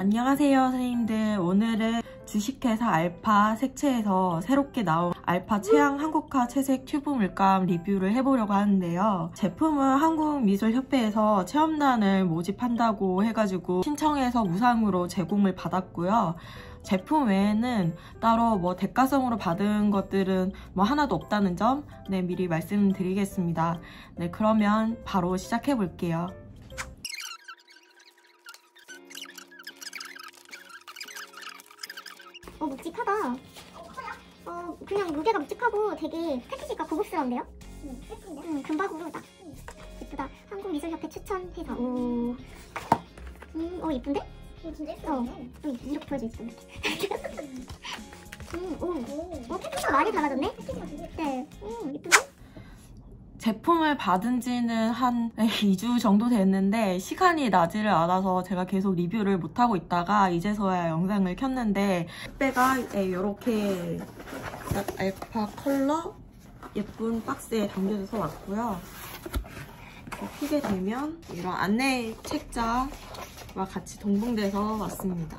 안녕하세요 선생님들. 오늘은 주식회사 알파 색채에서 새롭게 나온 알파 체양 한국화 채색 튜브 물감 리뷰를 해보려고 하는데요. 제품은 한국미술협회에서 체험단을 모집한다고 해가지고 신청해서 무상으로 제공을 받았고요. 제품 외에는 따로 대가성으로 받은 것들은 하나도 없다는 점 미리 말씀드리겠습니다. 그러면 바로 시작해 볼게요. 묵직하다. 그냥 무게가 묵직하고 되게 패키지가 고급스러운데요? 예쁜데? 금박으로 딱 예쁘다. 한국미술협회 추천 회사. 오. 예쁜데? 진짜 예쁘네. 이렇게 보여줄 수 있어. 패키지가 많이 달라졌네? 패키지가 되게 예쁘다. 네. 예쁜데? 제품을 받은 지는 한 2주 정도 됐는데 시간이 나지를 않아서 제가 계속 리뷰를 못하고 있다가 이제서야 영상을 켰는데 택배가 이렇게 알파 컬러 예쁜 박스에 담겨져서 왔고요. 피게 되면 이런 안내 책자와 같이 동봉돼서 왔습니다.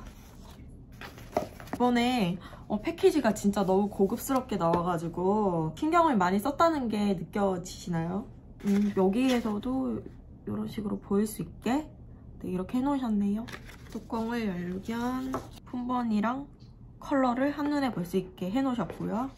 이번에 패키지가 진짜 너무 고급스럽게 나와가지고 신경을 많이 썼다는 게 느껴지시나요? 여기에서도 이런 식으로 보일 수 있게 이렇게 해놓으셨네요. 뚜껑을 열면 품번이랑 컬러를 한눈에 볼 수 있게 해놓으셨고요.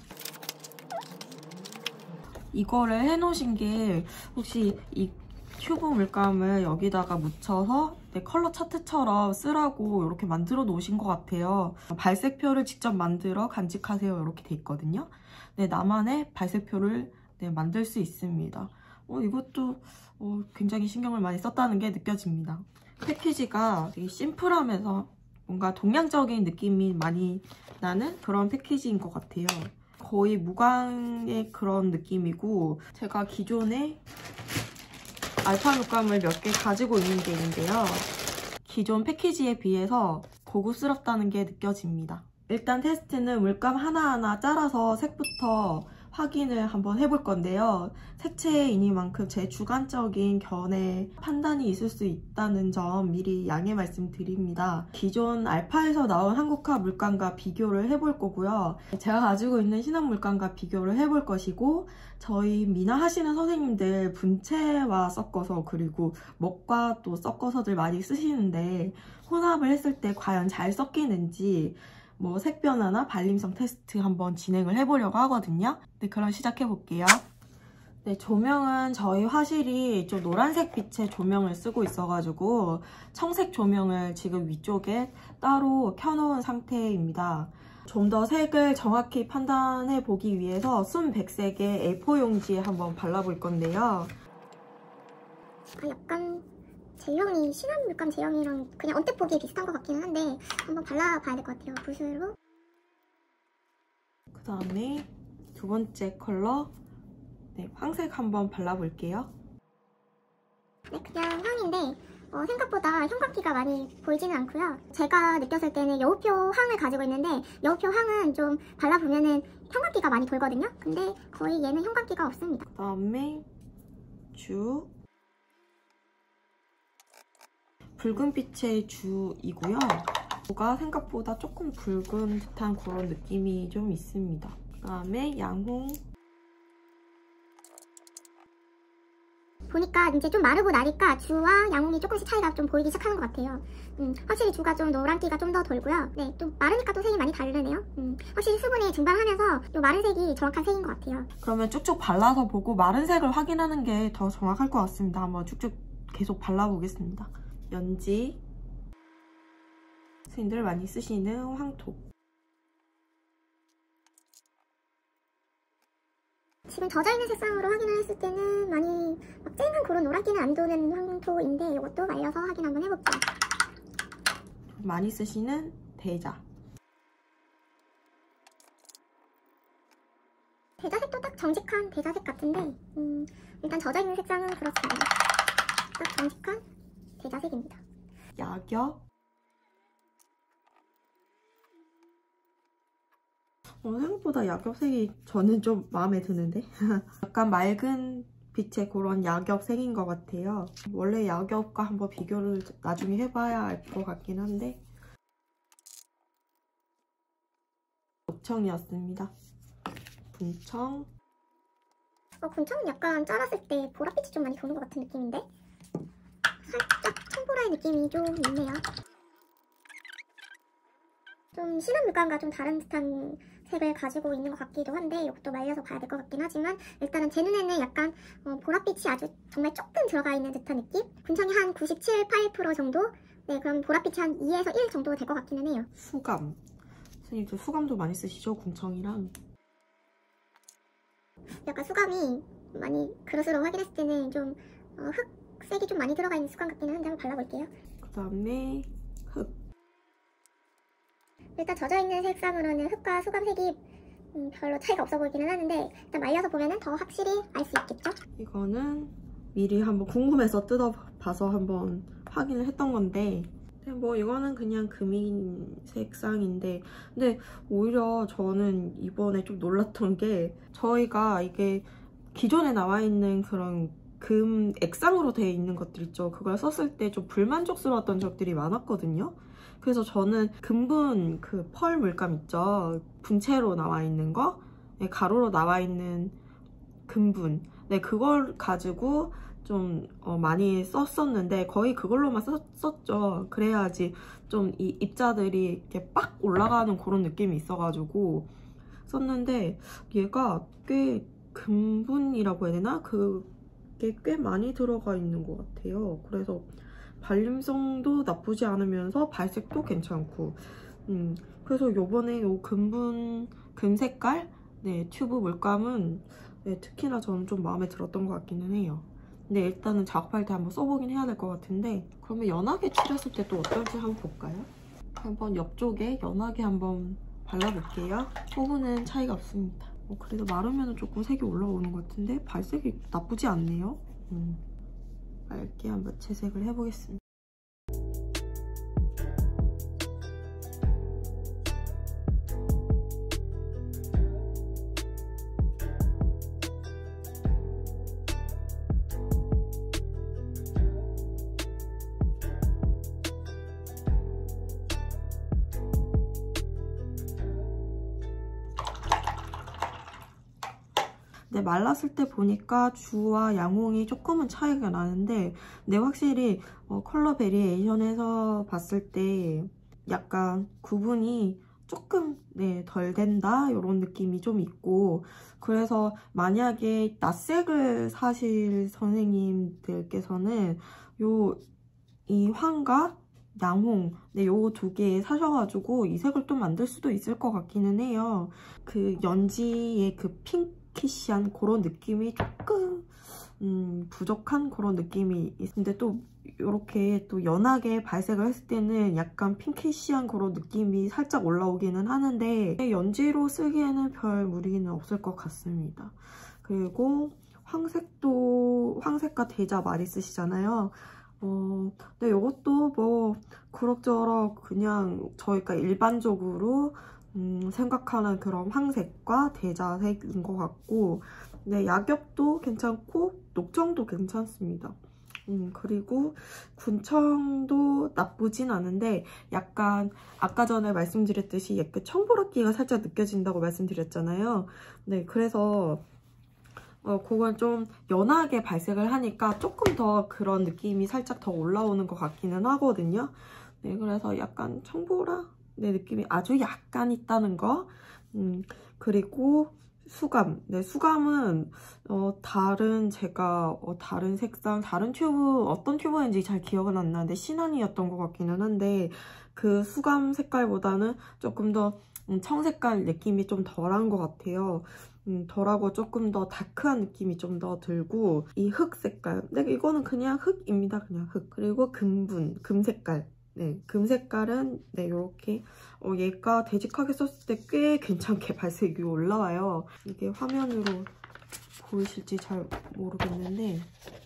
이거를 해놓으신 게 혹시 이 튜브 물감을 여기다가 묻혀서 컬러 차트처럼 쓰라고 이렇게 만들어 놓으신 것 같아요. 발색표를 직접 만들어 간직하세요 이렇게 돼 있거든요. 나만의 발색표를 만들 수 있습니다. 이것도 굉장히 신경을 많이 썼다는 게 느껴집니다. 패키지가 되게 심플하면서 뭔가 동양적인 느낌이 많이 나는 그런 패키지인 것 같아요. 거의 무광의 그런 느낌이고, 제가 기존에 알파 물감을 몇 개 가지고 있는 게 있는데요. 기존 패키지에 비해서 고급스럽다는 게 느껴집니다. 일단 테스트는 물감 하나하나 잘라서 색부터 확인을 한번 해볼 건데요. 색채이니만큼 제 주관적인 견해 판단이 있을 수 있다는 점 미리 양해 말씀드립니다. 기존 알파에서 나온 한국화 물감과 비교를 해볼 거고요. 제가 가지고 있는 신한 물감과 비교를 해볼 것이고, 저희 미나 하시는 선생님들 분체와 섞어서 그리고 먹과 또 섞어서들 많이 쓰시는데 혼합을 했을 때 과연 잘 섞이는지 색 변화나 발림성 테스트 한번 진행을 해보려고 하거든요. 그럼 시작해 볼게요. 조명은 저희 화실이 좀 노란색 빛의 조명을 쓰고 있어가지고 청색 조명을 지금 위쪽에 따로 켜놓은 상태입니다. 좀 더 색을 정확히 판단해 보기 위해서 순 백색의 A4 용지에 한번 발라볼 건데요. 약간 제형이 신한 물감 제형이랑 그냥 언뜻 보기에 비슷한 것 같기는 한데 한번 발라봐야 될 것 같아요. 붓으로. 그 다음에 두 번째 컬러 황색 한번 발라볼게요. 그냥 향인데 생각보다 형광기가 많이 보이지는 않고요. 제가 느꼈을 때는 여우표 향을 가지고 있는데 여우표 향은 좀 발라보면은 형광기가 많이 돌거든요. 근데 거의 얘는 형광기가 없습니다. 그 다음에 붉은 빛의 주이고요. 주가 생각보다 조금 붉은 듯한 그런 느낌이 좀 있습니다. 그 다음에 양홍. 보니까 이제 좀 마르고 나니까 주와 양홍이 조금씩 차이가 좀 보이기 시작하는 것 같아요. 확실히 주가 좀 노란기가 좀 더 돌고요. 또 마르니까 또 색이 많이 다르네요. 확실히 수분이 증발하면서 이 마른 색이 정확한 색인 것 같아요. 그러면 쭉쭉 발라서 보고 마른 색을 확인하는 게 더 정확할 것 같습니다. 한번 쭉쭉 계속 발라보겠습니다. 연지, 선생님들 많이 쓰시는 황토. 지금 젖어있는 색상으로 확인을 했을 때는 많이 쨍한 그런 노란기는 안 도는 황토인데 이것도 말려서 확인 한번 해볼게요. 많이 쓰시는 대자. 대자색도 딱 정직한 대자색 같은데 일단 젖어있는 색상은 그렇습니다. 딱 정직한 대자색입니다. 야격. 생각보다 야격색이 저는 좀 마음에 드는데 약간 맑은 빛의 그런 야격색인 것 같아요. 원래 야격과 한번 비교를 나중에 해봐야 알 것 같긴 한데 녹청이었습니다. 군청. 군청은 약간 잘랐을 때 보랏빛이 좀 많이 도는 것 같은 느낌인데 살짝 청보라의 느낌이 좀 있네요. 좀 진한 물감과 좀 다른 듯한 색을 가지고 있는 것 같기도 한데 이것도 말려서 봐야 될 것 같긴 하지만 일단은 제 눈에는 약간 보랏빛이 아주 정말 조금 들어가 있는 듯한 느낌? 군청이 한 97, 8% 정도? 네, 그럼 보랏빛이 한 2에서 1 정도 될 것 같기는 해요. 수감. 선생님 수감도 많이 쓰시죠? 군청이랑. 약간 수감이 많이 그릇으로 확인했을 때는 좀 흑색이 좀 많이 들어가 있는 수감 같기는 한데 한번 발라볼게요. 그 다음에 흑. 일단 젖어있는 색상으로는 흑과 수감 색이 별로 차이가 없어 보이기는 하는데 일단 말려서 보면은 더 확실히 알 수 있겠죠? 이거는 미리 한번 궁금해서 뜯어봐서 한번 확인을 했던 건데 뭐 이거는 그냥 금인 색상인데 근데 오히려 저는 이번에 좀 놀랐던 게 저희가 이게 기존에 나와 있는 그런 금 액상으로 되어 있는 것들 있죠. 그걸 썼을 때 좀 불만족스러웠던 적들이 많았거든요. 그래서 저는 금분 그 펄 물감 있죠. 분체로 나와 있는 거, 네, 가루로 나와 있는 금분, 네, 그걸 가지고 좀 많이 썼었는데 거의 그걸로만 썼죠. 그래야지 좀 이 입자들이 이렇게 빡 올라가는 그런 느낌이 있어가지고 썼는데 얘가 꽤 금분이라고 해야 되나? 그게 꽤 많이 들어가 있는 것 같아요. 그래서 발림성도 나쁘지 않으면서 발색도 괜찮고 그래서 요번에 요 금 색깔 네, 튜브 물감은 네, 특히나 저는 좀 마음에 들었던 것 같기는 해요. 근데 일단은 작업할 때 한번 써보긴 해야 될 것 같은데 그러면 연하게 칠했을 때 또 어떨지 한번 볼까요? 한번 옆쪽에 연하게 한번 발라볼게요. 호구는 차이가 없습니다. 그래도 마르면 조금 색이 올라오는 것 같은데 발색이 나쁘지 않네요. 얇게 한번 채색을 해보겠습니다. 네, 말랐을 때 보니까 주와 양홍이 조금은 차이가 나는데 근데 확실히 컬러 베리에이션에서 봤을 때 약간 구분이 조금 네, 덜 된다 이런 느낌이 좀 있고 그래서 만약에 낯색을 사실 선생님들께서는 이 황과 양홍 네, 요 두 개 사셔가지고 이 색을 또 만들 수도 있을 것 같기는 해요. 그 연지의 그 핑키시한 그런 느낌이 조금 부족한 그런 느낌이 있는데 또 이렇게 또 연하게 발색을 했을 때는 약간 핑키시한 그런 느낌이 살짝 올라오기는 하는데 연지로 쓰기에는 별 무리는 없을 것 같습니다. 그리고 황색과 대자 많이 쓰시잖아요. 근데 이것도 뭐 그럭저럭 그냥 저희가 일반적으로 생각하는 그런 황색과 대자색인 것 같고 네, 약엽도 괜찮고 녹청도 괜찮습니다. 그리고 군청도 나쁘진 않은데 약간 아까 전에 말씀드렸듯이 약간 청보랏기가 살짝 느껴진다고 말씀드렸잖아요. 네, 그래서 그건 좀 연하게 발색을 하니까 조금 더 그런 느낌이 살짝 더 올라오는 것 같기는 하거든요. 네, 그래서 약간 청보라 네, 느낌이 아주 약간 있다는 거. 그리고 수감. 네, 수감은 다른 색상, 다른 튜브 어떤 튜브인지 잘 기억은 안 나는데 시나니였던 것 같기는 한데 그 수감 색깔보다는 조금 더 청색깔 느낌이 좀 덜한 것 같아요. 덜하고 조금 더 다크한 느낌이 좀 더 들고 이 흑 색깔. 네, 이거는 그냥 흑입니다. 그냥 흑. 그리고 금 색깔. 네, 금 색깔은 네, 이렇게 얘가 되직하게 썼을 때 꽤 괜찮게 발색이 올라와요. 이게 화면으로 보이실지 잘 모르겠는데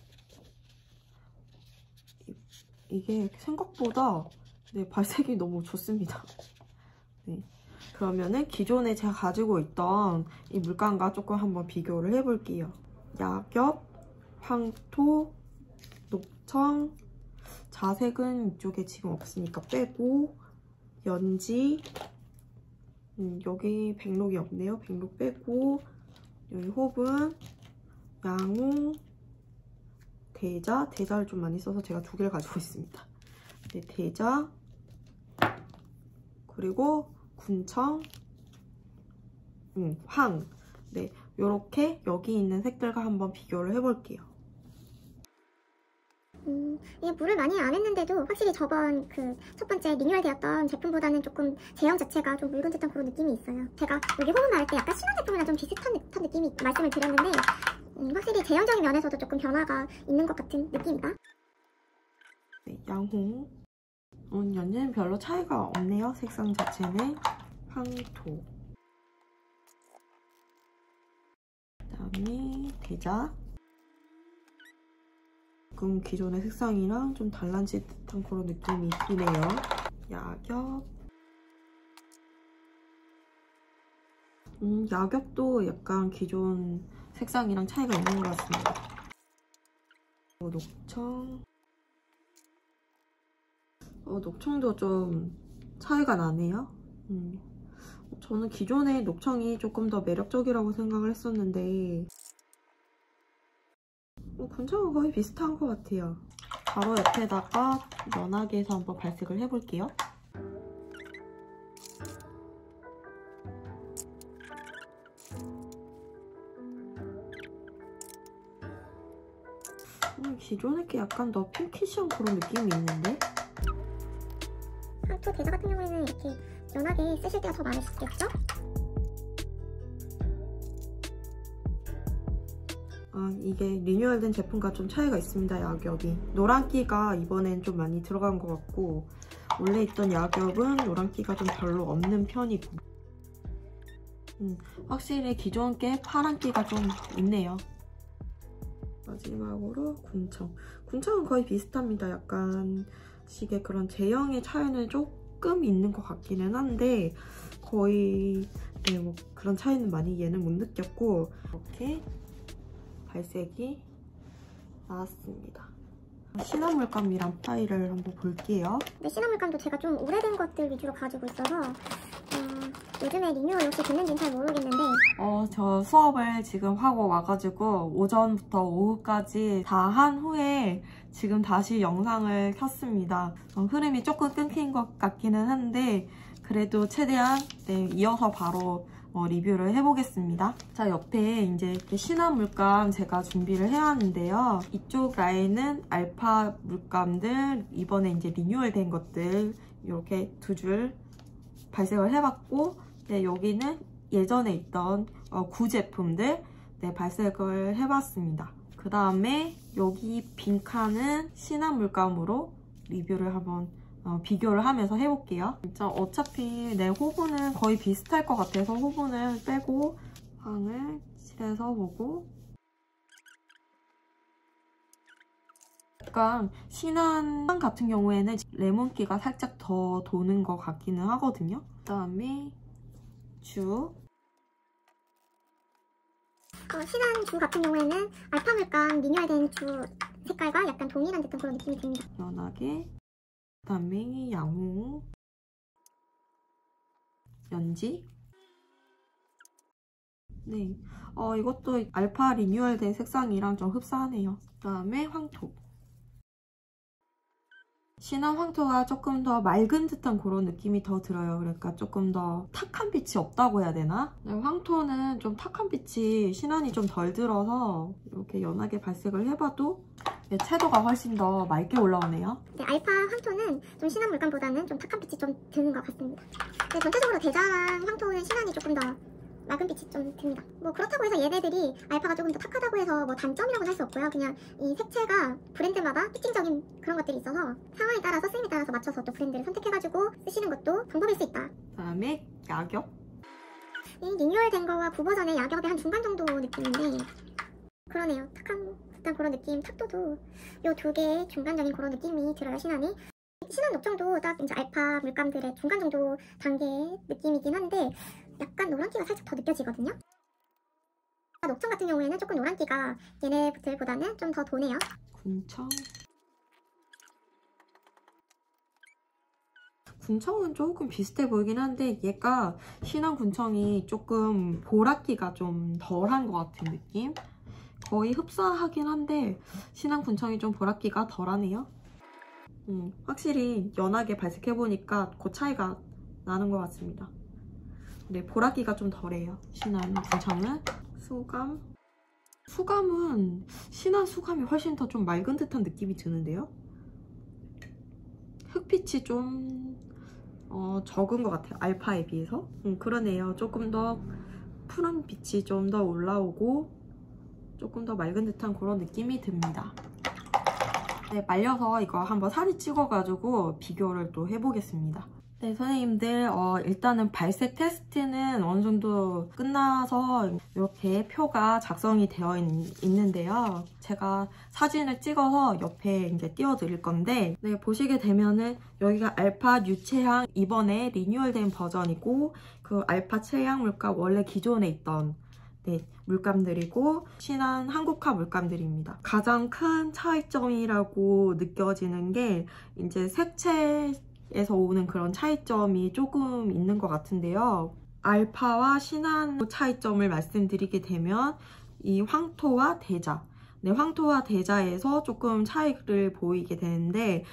이게 생각보다 네, 발색이 너무 좋습니다. 네. 그러면은 기존에 제가 가지고 있던 이 물감과 조금 한번 비교를 해볼게요. 약엽, 황토, 녹청, 자색은 이쪽에 지금 없으니까 빼고 연지, 여기 백록이 없네요. 백록 빼고 여기 홉은 양홍, 대자를 좀 많이 써서 제가 2개를 가지고 있습니다. 네, 대자, 그리고 군청, 황. 네, 요렇게 여기 있는 색들과 한번 비교를 해볼게요. 이게 물을 많이 안 했는데도 확실히 저번 그 첫 번째 리뉴얼 되었던 제품보다는 조금 제형 자체가 좀 묽은 듯한 그런 느낌이 있어요. 제가 여기 호분 말할 때 약간 신혼 제품이랑 좀 비슷한 듯한 느낌이 말씀을 드렸는데 확실히 제형적인 면에서도 조금 변화가 있는 것 같은 느낌이다. 네, 양홍. 연지는 별로 차이가 없네요. 색상 자체는 황토. 그다음에 대자. 조금 기존의 색상이랑 좀 달라진 듯한 그런 느낌이 있긴 해요. 야겹. 야겹도 약간 기존 색상이랑 차이가 있는 것 같습니다. 녹청. 녹청도 좀 차이가 나네요. 저는 기존의 녹청이 조금 더 매력적이라고 생각을 했었는데 군청은 거의 비슷한 것 같아요. 바로 옆에다가 연하게 해서 한번 발색을 해볼게요. 기존에 게 약간 더 핑키시한 그런 느낌이 있는데? 황토 대자 같은 경우에는 이렇게 연하게 쓰실 때가 더 많으시겠죠? 이게 리뉴얼된 제품과 좀 차이가 있습니다. 야겹이 노란기가 이번엔 좀 많이 들어간 것 같고 원래 있던 야겹은 노란기가 좀 별로 없는 편이고 확실히 기존 게 파란기가 좀 있네요. 마지막으로 군청은 거의 비슷합니다. 약간 식의 그런 제형의 차이는 조금 있는 것 같기는 한데 거의 뭐 그런 차이는 많이 얘는 못 느꼈고 이렇게 발색이 나왔습니다. 시나물감이랑 파일을 한번 볼게요. 네, 시나물감도 제가 좀 오래된 것들 위주로 가지고 있어서 요즘에 리뉴얼 혹시 됐는지는 잘 모르겠는데 저 수업을 지금 하고 와가지고 오전부터 오후까지 다 한 후에 지금 다시 영상을 켰습니다. 흐름이 조금 끊긴 것 같기는 한데 그래도 최대한 이어서 바로 리뷰를 해보겠습니다. 자, 옆에 이제 신화 물감 제가 준비를 해야 하는데요. 이쪽 라인은 알파 물감들, 이번에 이제 리뉴얼 된 것들 이렇게 2줄 발색을 해봤고 여기는 예전에 있던 구제품들 발색을 해봤습니다. 그 다음에 여기 빈 칸은 신화 물감으로 리뷰를 한번 비교를 하면서 해볼게요. 진짜 어차피 내 호분은 거의 비슷할 것 같아서 호분을 빼고 황을 칠해서 보고 약간 신한 같은 경우에는 레몬기가 살짝 더 도는 것 같기는 하거든요. 그 다음에 주 신한 주 같은 경우에는 알파 물감 리뉴얼된 주 색깔과 약간 동일한 듯한 그런 느낌이 듭니다. 연하게 그 다음에 양홍, 연지. 네, 이것도 알파 리뉴얼된 색상이랑 좀 흡사하네요. 그 다음에 황토. 신한 황토가 조금 더 맑은 듯한 그런 느낌이 더 들어요. 그러니까 조금 더 탁한 빛이 없다고 해야 되나? 황토는 좀 탁한 빛이 신한이 좀 덜 들어서 이렇게 연하게 발색을 해봐도 채도가 훨씬 더 맑게 올라오네요. 네, 알파 황토는 좀 신한 물감보다는 좀 탁한 빛이 좀 드는 것 같습니다. 네, 전체적으로 대자랑 황토는 신한이 조금 더 맑은 빛이 좀 듭니다. 뭐 그렇다고 해서 얘네들이 알파가 조금 더 탁하다고 해서 뭐 단점이라고는 할 수 없고요. 그냥 이 색채가 브랜드마다 특징적인 그런 것들이 있어서 상황에 따라서 쓰임에 따라서 맞춰서 또 브랜드를 선택해가지고 쓰시는 것도 방법일 수 있다. 그다음에 야겹. 이 리뉴얼된 거와 구버전의 야겹의 한 중간 정도 느낌인데 그러네요. 탁한 듯한 그런 느낌, 탁도도 요 2개의 중간적인 그런 느낌이 들어요. 신한이. 신한 녹청도 딱 이제 알파 물감들의 중간 정도 단계의 느낌이긴 한데 약간 노란기가 살짝 더 느껴지거든요. 녹청 같은 경우에는 조금 노란기가 얘네들보다는 좀 더 도네요. 군청은 조금 비슷해 보이긴 한데 얘가 신한 군청이 조금 보랏기가 좀 덜한 것 같은 느낌? 거의 흡사하긴 한데 신한 군청이 좀 보랏기가 덜하네요. 확실히 연하게 발색해보니까 그 차이가 나는 것 같습니다. 네, 보랏기가 좀 덜해요. 신한 군청은. 수감은 신한 수감이 훨씬 더 좀 맑은 듯한 느낌이 드는데요. 흑빛이 좀 적은 것 같아요. 알파에 비해서. 그러네요. 조금 더 푸른 빛이 좀 더 올라오고 조금 더 맑은 듯한 그런 느낌이 듭니다. 네, 말려서 이거 한번 사진 찍어가지고 비교를 또 해보겠습니다. 네, 선생님들 일단은 발색 테스트는 어느 정도 끝나서 이렇게 표가 작성이 되어 있는데요. 제가 사진을 찍어서 옆에 이제 띄워드릴 건데, 네, 보시게 되면은 여기가 알파 뉴체향 이번에 리뉴얼된 버전이고, 그 알파 체향 물감 원래 기존에 있던 물감들이고 신한 한국화 물감들입니다. 가장 큰 차이점이라고 느껴지는 게 이제 색채에서 오는 그런 차이점이 조금 있는 것 같은데요. 알파와 신한 차이점을 말씀드리게 되면 이 황토와 대자, 황토와 대자에서 조금 차이를 보이게 되는데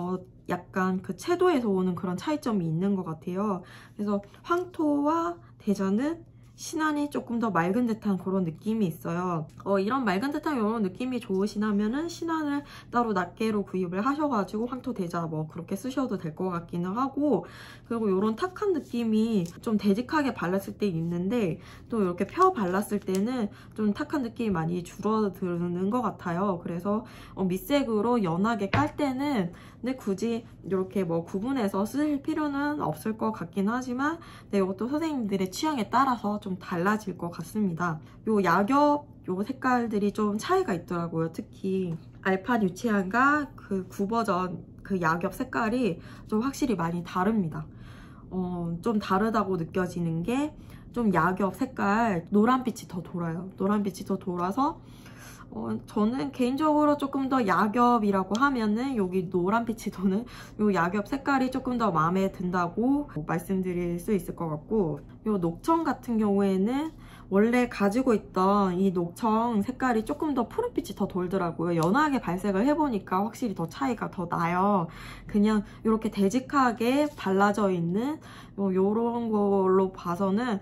약간 그 채도에서 오는 그런 차이점이 있는 것 같아요. 그래서 황토와 대자는 신한이 조금 더 맑은 듯한 그런 느낌이 있어요. 이런 맑은 듯한 이런 느낌이 좋으시다면은 신한을 따로 낱개로 구입을 하셔가지고 황토 대자 뭐 그렇게 쓰셔도 될 것 같기는 하고, 그리고 이런 탁한 느낌이 좀 되직하게 발랐을 때 있는데 또 이렇게 펴 발랐을 때는 좀 탁한 느낌이 많이 줄어드는 것 같아요. 그래서 밑색으로 연하게 깔 때는 굳이 이렇게 뭐 구분해서 쓸 필요는 없을 것 같긴 하지만 이것도 선생님들의 취향에 따라서 좀 달라질 것 같습니다. 요 야겹 요 색깔들이 좀 차이가 있더라고요. 특히 알파 뉴체향과 그 9버전 그 야겹 색깔이 좀 확실히 많이 다릅니다. 좀 다르다고 느껴지는 게 좀 야겹 색깔 노란빛이 더 돌아요. 노란빛이 더 돌아서 저는 개인적으로 조금 더 야겹이라고 하면은 여기 노란빛이 도는 요 야겹 색깔이 조금 더 마음에 든다고 말씀드릴 수 있을 것 같고, 요 녹청 같은 경우에는 원래 가지고 있던 이 녹청 색깔이 조금 더 푸른빛이 더 돌더라고요. 연하게 발색을 해보니까 확실히 더 차이가 더 나요. 그냥 이렇게 되직하게 발라져 있는 요런 걸로 봐서는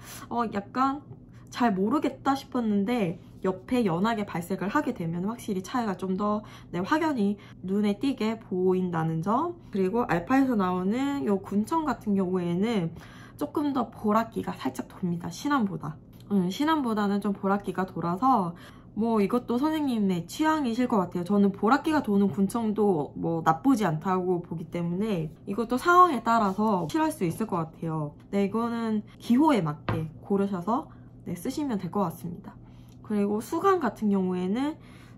약간 잘 모르겠다 싶었는데 옆에 연하게 발색을 하게 되면 확실히 차이가 좀 더 확연히 눈에 띄게 보인다는 점. 그리고 알파에서 나오는 요 군청 같은 경우에는 조금 더 보랏기가 살짝 돕니다. 신한보다. 신한보다는 좀 보랏기가 돌아서 뭐 이것도 선생님의 취향이실 것 같아요. 저는 보랏기가 도는 군청도 뭐 나쁘지 않다고 보기 때문에 이것도 상황에 따라서 칠할 수 있을 것 같아요. 이거는 기호에 맞게 고르셔서 쓰시면 될 것 같습니다. 그리고 수감 같은 경우에는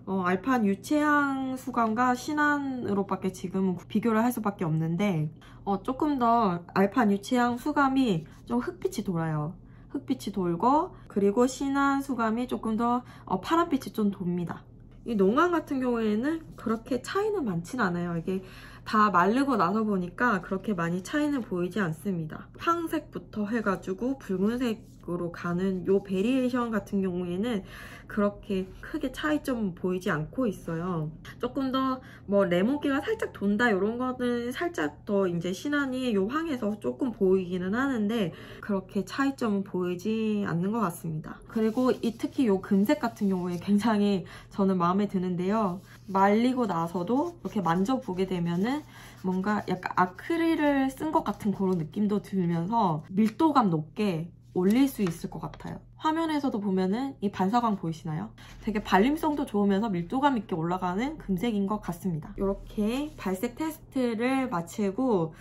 알파 뉴체향 수감과 신한으로밖에 지금은 비교를 할 수밖에 없는데 조금 더 알파 뉴체향 수감이 좀 흑빛이 돌아요. 흑빛이 돌고, 그리고 신한 수감이 조금 더 파란빛이 좀 돕니다. 이 농황 같은 경우에는 그렇게 차이는 많진 않아요. 이게 다 마르고 나서 보니까 그렇게 많이 차이는 보이지 않습니다. 황색부터 해가지고 붉은색으로 가는 요 베리에이션 같은 경우에는 그렇게 크게 차이점은 보이지 않고 있어요. 조금 더 뭐 레몬기가 살짝 돈다 이런 거는 살짝 더 이제 신한이 요 황에서 조금 보이기는 하는데 그렇게 차이점은 보이지 않는 것 같습니다. 그리고 특히 요 금색 같은 경우에 굉장히 저는 마음에 드는데요. 말리고 나서도 이렇게 만져보게 되면은 뭔가 약간 아크릴을 쓴 것 같은 그런 느낌도 들면서 밀도감 높게 올릴 수 있을 것 같아요. 화면에서도 보면은 이 반사광 보이시나요? 되게 발림성도 좋으면서 밀도감 있게 올라가는 금색인 것 같습니다. 이렇게 발색 테스트를 마치고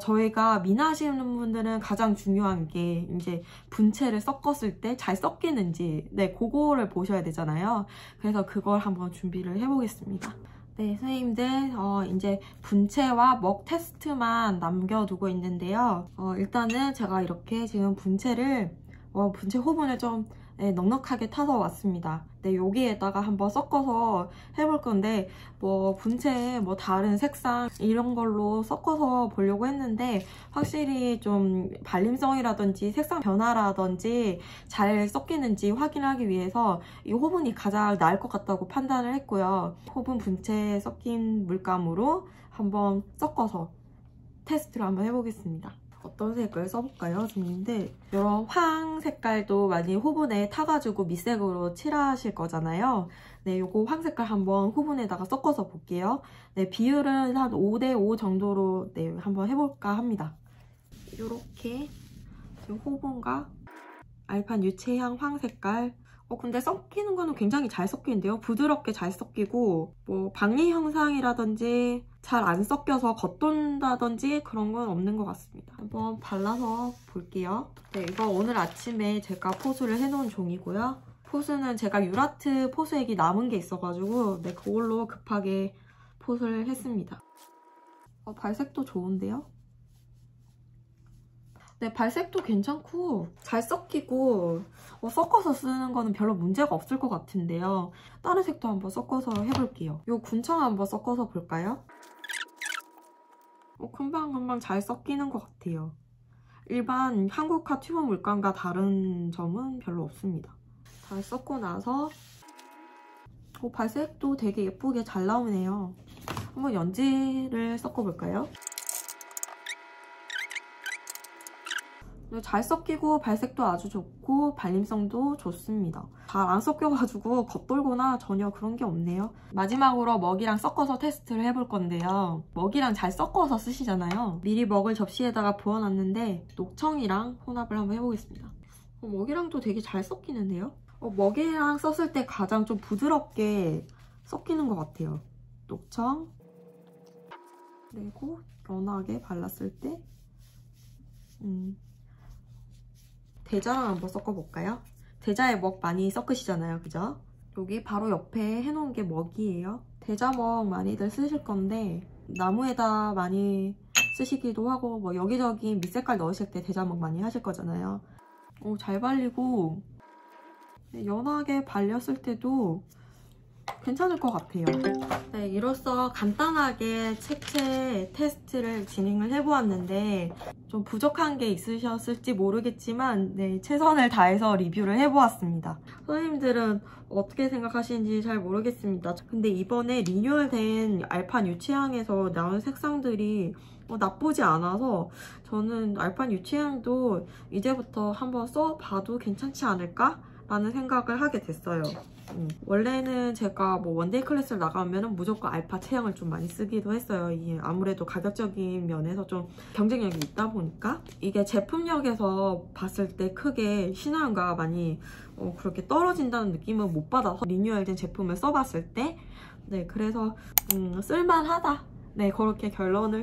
저희가 미나하시는 분들은 가장 중요한 게 이제 분체를 섞었을 때 잘 섞이는지 그거를 보셔야 되잖아요. 그래서 그걸 한번 준비를 해보겠습니다. 네, 선생님들 이제 분체와 먹 테스트만 남겨두고 있는데요. 일단은 제가 이렇게 지금 분체 호분을 좀 네, 넉넉하게 타서 왔습니다. 네, 여기에다가 한번 섞어서 해볼 건데 뭐 분체, 뭐 다른 색상 이런 걸로 섞어서 보려고 했는데 확실히 좀 발림성이라든지 색상 변화라든지 잘 섞이는지 확인하기 위해서 이 호분이 가장 나을 것 같다고 판단을 했고요. 호분 분체 섞인 물감으로 한번 섞어서 테스트를 한번 해보겠습니다. 어떤 색을 써볼까요, 손님들? 이런 황 색깔도 많이 호분에 타가지고 밑색으로 칠하실 거잖아요. 네, 요거 황 색깔 한번 호분에다가 섞어서 볼게요. 네, 비율은 한 5대5 정도로 네, 한번 해볼까 합니다. 요렇게 호분과 알판 유채향 황 색깔. 근데 섞이는 거는 굉장히 잘 섞이는데요. 부드럽게 잘 섞이고 뭐 박리 형상이라든지 잘 안 섞여서 겉돈다든지 그런 건 없는 것 같습니다. 한번 발라서 볼게요. 네, 이거 오늘 아침에 제가 포수를 해놓은 종이고요. 포수는 제가 유라트 포수액이 남은 게 있어가지고 네, 그걸로 급하게 포수를 했습니다. 발색도 좋은데요? 네, 발색도 괜찮고 잘 섞이고 섞어서 쓰는 거는 별로 문제가 없을 것 같은데요. 다른 색도 한번 섞어서 해볼게요. 요 군청 한번 섞어서 볼까요? 금방금방 잘 섞이는 것 같아요. 일반 한국화 튜브 물감과 다른 점은 별로 없습니다. 잘 섞고 나서 발색도 되게 예쁘게 잘 나오네요. 한번 연지를 섞어볼까요? 잘 섞이고 발색도 아주 좋고 발림성도 좋습니다. 잘 안 섞여가지고 겉돌거나 전혀 그런 게 없네요. 마지막으로 먹이랑 섞어서 테스트를 해볼 건데요. 먹이랑 잘 섞어서 쓰시잖아요. 미리 먹을 접시에다가 부어놨는데 녹청이랑 혼합을 한번 해보겠습니다. 먹이랑도 되게 잘 섞이는데요. 먹이랑 썼을 때 가장 좀 부드럽게 섞이는 것 같아요. 녹청 그리고 연하게 발랐을 때 대자랑 한번 섞어볼까요? 대자에 먹 많이 섞으시잖아요, 그죠? 여기 바로 옆에 해놓은 게 먹이에요. 대자먹 많이들 쓰실 건데 나무에다 많이 쓰시기도 하고 뭐 여기저기 밑색깔 넣으실 때 대자먹 많이 하실 거잖아요. 잘 발리고 연하게 발렸을 때도 괜찮을 것 같아요. 네, 이로써 간단하게 색채 테스트를 진행을 해보았는데 좀 부족한 게 있으셨을지 모르겠지만 네, 최선을 다해서 리뷰를 해보았습니다. 선생님들은 어떻게 생각하시는지 잘 모르겠습니다. 근데 이번에 리뉴얼된 알판 유채향에서 나온 색상들이 나쁘지 않아서 저는 알판 유채향도 이제부터 한번 써봐도 괜찮지 않을까? 라는 생각을 하게 됐어요. 원래는 제가 뭐 원데이 클래스를 나가면 무조건 알파 체형을 좀 많이 쓰기도 했어요. 이게 아무래도 가격적인 면에서 좀 경쟁력이 있다 보니까 이게 제품력에서 봤을 때 크게 신화음과 많이 그렇게 떨어진다는 느낌은 못 받아서 리뉴얼된 제품을 써봤을 때 네, 그래서 쓸만하다. 네, 그렇게 결론을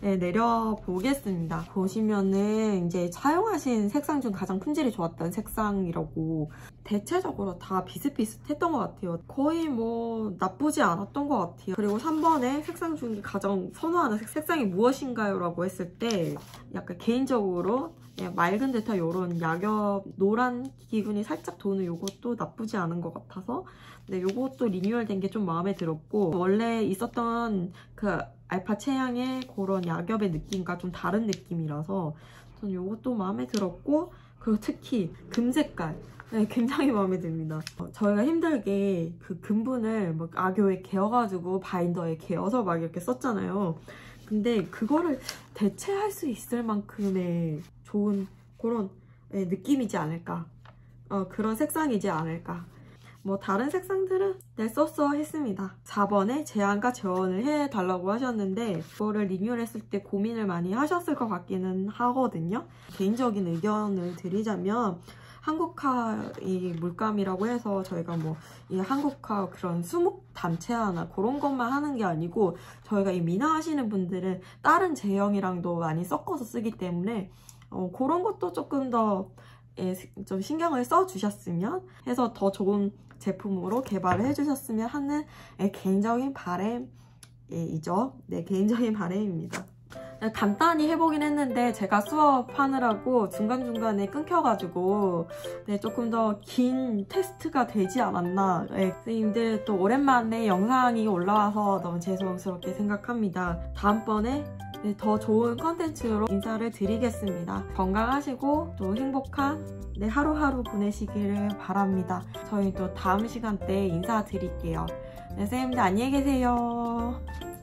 내려보겠습니다. 보시면은 이제 사용하신 색상 중 가장 품질이 좋았던 색상이라고 대체적으로 다 비슷비슷했던 것 같아요. 거의 뭐 나쁘지 않았던 것 같아요. 그리고 3번에 색상 중에 가장 선호하는 색상이 무엇인가요? 라고 했을 때 약간 개인적으로 맑은 듯한 이런 야겹 노란 기분이 살짝 도는 이것도 나쁘지 않은 것 같아서 네, 이것도 리뉴얼된 게 좀 마음에 들었고 원래 있었던 그 알파 체향의 그런 야겹의 느낌과 좀 다른 느낌이라서 저는 이것도 마음에 들었고 그리고 특히 금 색깔 네, 굉장히 마음에 듭니다. 저희가 힘들게 그 금분을 막 악교에 개어가지고 바인더에 개어서 막 이렇게 썼잖아요. 근데 그거를 대체할 수 있을 만큼의 좋은 그런 느낌이지 않을까. 그런 색상이지 않을까. 뭐 다른 색상들은 네, 썼어 했습니다. 4번에 제안과 재원을 해달라고 하셨는데 그거를 리뉴얼했을 때 고민을 많이 하셨을 것 같기는 하거든요. 개인적인 의견을 드리자면 한국화 이 물감이라고 해서 저희가 뭐 이 한국화 그런 수묵 단체화나 그런 것만 하는 게 아니고 저희가 이 미나 하시는 분들은 다른 제형이랑도 많이 섞어서 쓰기 때문에 그런 것도 조금 더 좀 신경을 써주셨으면 해서 더 좋은 제품으로 개발을 해주셨으면 하는 개인적인 바람이죠. 네, 개인적인 바람입니다. 간단히 해보긴 했는데 제가 수업하느라고 중간중간에 끊겨가지고 네, 조금 더 긴 테스트가 되지 않았나. 네, 선생님들 또 오랜만에 영상이 올라와서 너무 죄송스럽게 생각합니다. 다음번에 네, 더 좋은 컨텐츠로 인사를 드리겠습니다. 건강하시고 또 행복한 네, 하루하루 보내시기를 바랍니다. 저희 또 다음 시간대에 인사드릴게요. 네, 선생님들 안녕히 계세요.